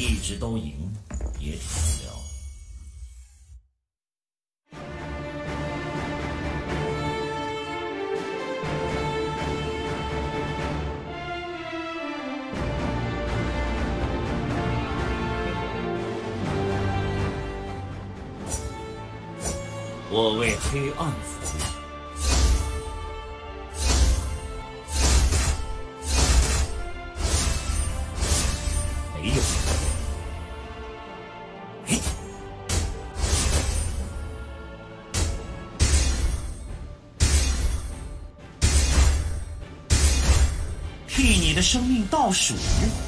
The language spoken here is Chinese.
一直都赢，也挺无聊。我为黑暗服务。没有。嘿，替你的生命倒数。